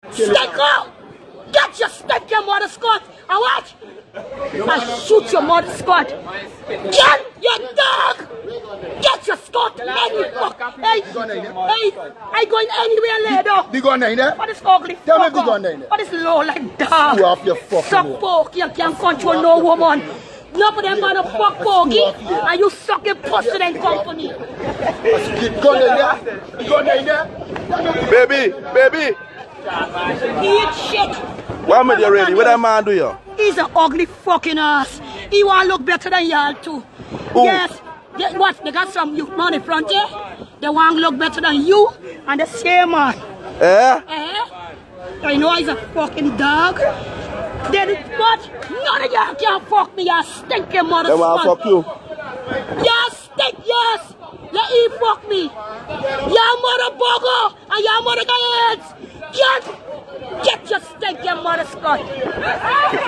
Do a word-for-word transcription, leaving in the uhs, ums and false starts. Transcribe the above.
Sticker! Get your stick, your mother Scott! And what? I shoot your mother Scott! Get your dog! Get your Scott! Any fuck! Hey! Hey! I going anywhere later! The gun in there? What is ugly? Tell me the gun in there. What is low like dog? You off your fucking suck pork, you can't control no woman. None of them gonna fuck porky and you suck your pussy and company. The gun in there? The gun in there? Baby, baby! Eat shit! Why am I ready? What that man do you? He's an ugly fucking ass. He wanna look better than y'all too. Ooh. Yes. They, what? They got some youth man in front here. They want to look better than you and the same man. Eh? Eh? I know he's a fucking dog. Then what? None of y'all can fuck me, you stinking mother. They want to fuck you. Y'all stink, yes. Let he fuck me. Y'all mother bugger and y'all mother guys. Get, get your stinking mother Scott.